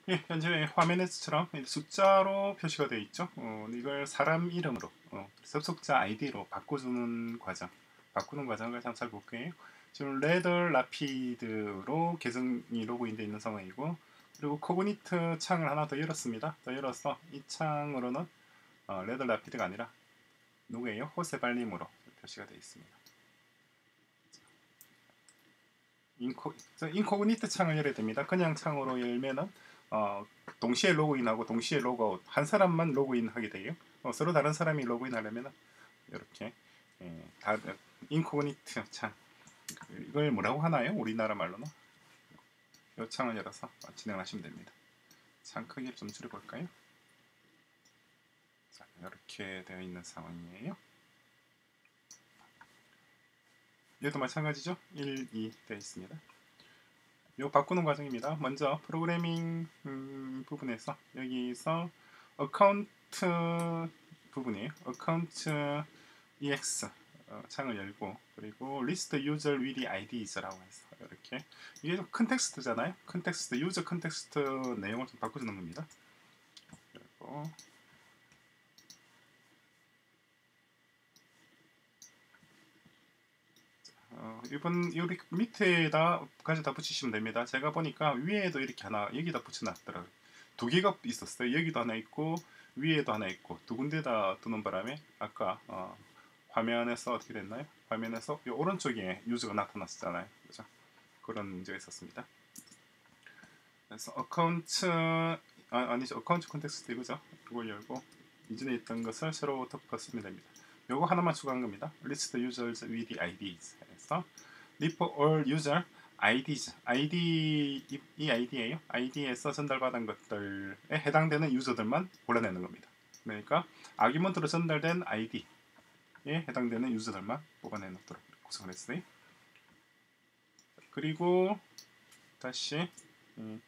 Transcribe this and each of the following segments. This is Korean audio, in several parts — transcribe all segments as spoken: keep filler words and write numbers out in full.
예, 현재 화면에서처럼 숫자로 표시가 되어 있죠. 어, 이걸 사람 이름으로 어, 접속자 아이디로 바꿔주는 과정, 바꾸는 과정을 잠깐 볼게요. 지금 레더 라피드로 계정이 로그인되어 있는 상황이고, 그리고 코그니트 창을 하나 더 열었습니다. 더 열어서 이 창으로는 어, 레더 라피드가 아니라 누구예요? 호세 발림으로 표시가 되어 있습니다. 인코, 인코그니트 창을 열어야 됩니다. 그냥 창으로 열면은 어, 동시에 로그인하고 동시에 로그아웃, 한 사람만 로그인하게 돼요. 어, 서로 다른 사람이 로그인하려면 이렇게 예, 다 인코그니트 창, 이걸 뭐라고 하나요? 우리나라 말로는 이 창을 열어서 진행하시면 됩니다. 창 크기를 좀 줄여볼까요? 자, 이렇게 되어 있는 상황이에요. 얘도 마찬가지죠. 일, 이 되어 있습니다. 요 바꾸는 과정입니다. 먼저 프로그래밍 음, 부분에서 여기서 어카운트 부분이에요. 어카운트 이엑스 어, 창을 열고, 그리고 리스트 유저 위디 아이디즈라고 해서 이렇게, 이게 좀 큰 텍스트잖아요. 큰 텍스트, 유저 큰 텍스트 내용을 좀 바꿔주는 겁니다. 그리고 어, 이번 여기 밑에다 가져다 붙이시면 됩니다. 제가 보니까 위에도 이렇게 하나 여기다 붙여놨더라고요. 두 개가 있었어요. 여기도 하나 있고 위에도 하나 있고, 두 군데다 두는 바람에 아까 어, 화면에서 어떻게 됐나요? 화면에서 이 오른쪽에 유저가 나타났었잖아요. 그죠? 그런 문제가 있었습니다. 그래서 어카운트 아, 아니죠. 어카운트 컨텍스트 이거죠. 이걸 열고 이전에 있던 것을 새로 덮었으면 됩니다. 요거 하나만 추가한 겁니다. list users with 아이디즈 해서 for all user 아이디즈, 아이디 이, 이 아이디예요. 아이디에서 전달받은 것들에 해당되는 유저들만 골라내는 겁니다. 그러니까 아규먼트로 전달된 아이디에 해당되는 유저들만 뽑아내 놓도록 구성을 했어요. 그리고 다시 음,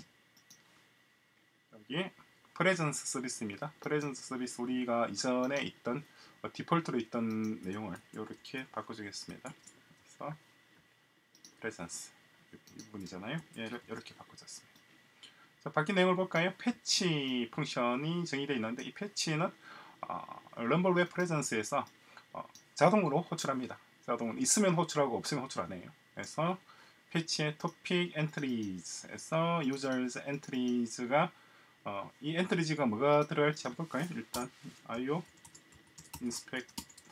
여기 프레젠스 서비스입니다. 프레젠스 서비스, 우리가 이전에 있던 어, 디폴트로 있던 내용을 이렇게 바꿔주겠습니다. 그래서 프레젠스 이 부분이잖아요. 예, 이렇게 바꿔줬습니다. 자, 바뀐 내용을 볼까요? 패치 펑션이 정의되어 있는데, 이 패치는 어, 럼블 웹 프레젠스에서 어, 자동으로 호출합니다. 자동은 있으면 호출하고 없으면 호출 안 해요. 그래서 패치의 토픽 엔트리즈에서 유저스 엔트리즈가 어, 이 엔트리즈가 뭐가 들어갈지 한번 볼까요? 일단 아이오 inspect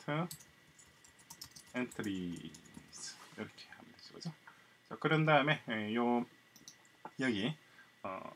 entries 이렇게 하면 되죠, 그죠? 자, 그런 다음에 요 여기 어,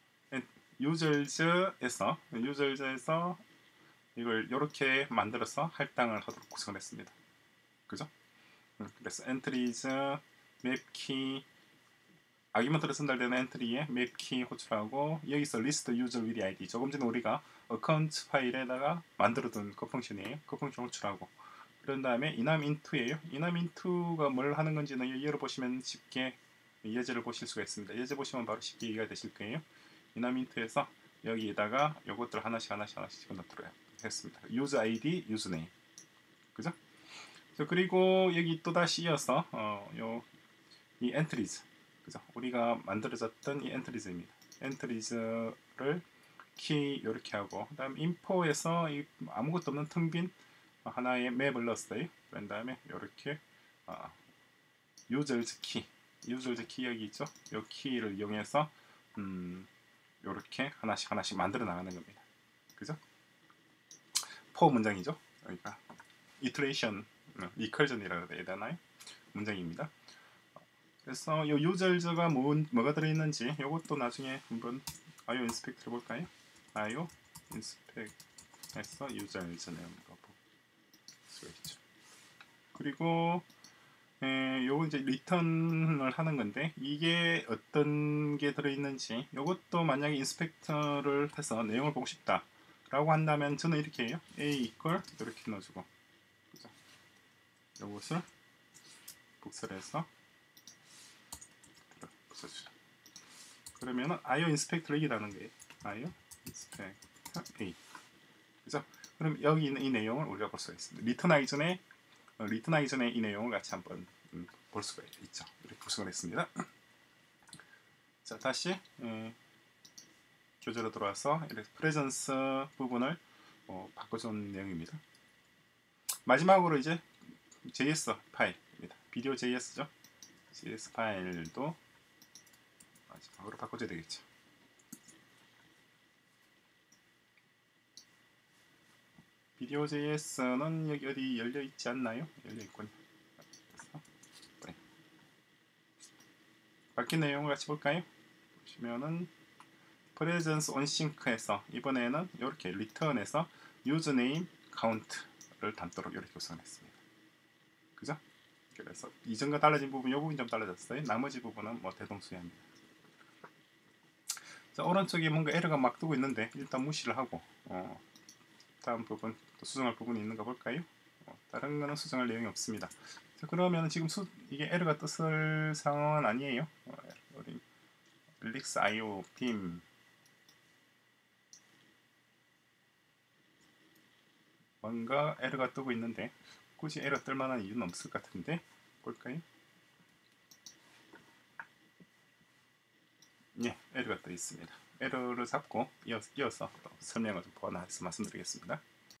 유저즈에서 유저즈에서 이걸 이렇게 만들어서 할당을 하도록 구성을 했습니다. 그죠? 그래서 엔트리즈 맵키 아규먼트로 전달되는 엔트리에 맵키 호출하고, 여기서 리스트 유저 위디 아이디, 조금 전에 우리가 어카운트 파일에다가 만들어둔 그 펑션이에요. 그 펑션 호출하고, 그런 다음에 이남 인투예요. 이남 인투가 뭘 하는 건지는 열어보시면 쉽게 예제를 보실 수가 있습니다. 예제 보시면 바로 쉽게 이해가 되실 거예요. 이남 인투에서 여기에다가 요것들 하나씩 하나씩 하나씩 집어넣도록 했습니다. 유저 아이디, 유저 네임, 그죠? 그리고 여기 또 다시 이어서 어, 요 이 엔트리즈, 그죠? 우리가 만들어졌던 이 엔트리즈입니다. 엔트리즈를 키 이렇게 하고, 그다음 인포에서 이 아무것도 없는 텅 빈 하나의 맵을 넣었어요. 그런 다음에 이렇게 어, 유저즈 키, 유저즈 키 여기 있죠? 이 키를 이용해서 음, 이렇게 하나씩 하나씩 만들어 나가는 겁니다. 그죠? 포 문장이죠. 여기가 이터레이션, 리컬전이라고 해야 되나요? 문장입니다. 그래서 이 유저즈가 뭐, 뭐가 들어있는지 이것도 나중에 한번 아이오 인스펙트 해볼까요? 아이오 인스펙트에서 유저즈 내용을 볼 수가 있죠. 그리고 에, 요거 이제 리턴을 하는 건데, 이게 어떤 게 들어있는지 이것도 만약에 인스펙터를 해서 내용을 보고 싶다 라고 한다면 저는 이렇게 해요. A 이퀄 이렇게 넣어주고, 그죠? 요것을 복사해서 붙여주죠. 그러면은 아이오 인스펙터 여기라는 거예요. 아이오 인스펙터 A, 그죠? 그럼 여기 있는 이 내용을 우리가 볼 수가 있습니다. 리턴하기 전에 어, 리턴하기 전에 이 내용을 같이 한번 음, 볼 수가 있죠. 이렇게 구성을 했습니다. 자, 다시 에, 교재로 들어와서 이렇게 프레젠스 부분을 어, 바꿔준 내용입니다. 마지막으로 이제 제이에스 파일입니다. 비디오 제이에스죠. 제이에스 파일도 마지막으로 바꿔줘야 되겠죠. 비디오 제이에스는 여기 어디 열려 있지 않나요? 열려 있군요. 그래서 네. 바뀐 내용을 같이 볼까요? 보시면은 presence on sync에서 이번에는 이렇게 return에서 username count를 담도록 이렇게 구성했습니다. 그죠? 그래서 이전과 달라진 부분, 이 부분이 좀 달라졌어요. 나머지 부분은 뭐 대동소이합니다. 자, 오른쪽에 뭔가 에러가 막 뜨고 있는데 일단 무시를 하고 어, 다음 부분 또 수정할 부분이 있는가 볼까요? 어, 다른 거는 수정할 내용이 없습니다. 자, 그러면 지금 수, 이게 에러가 떴을 상황은 아니에요. 어, 우리 relix io 빔 뭔가 에러가 뜨고 있는데 굳이 에러 뜰 만한 이유는 없을 것 같은데 볼까요? 예, 에러가 떠 있습니다. 에러를 잡고 이어서, 이어서 또 설명을 좀 보완해서 말씀드리겠습니다.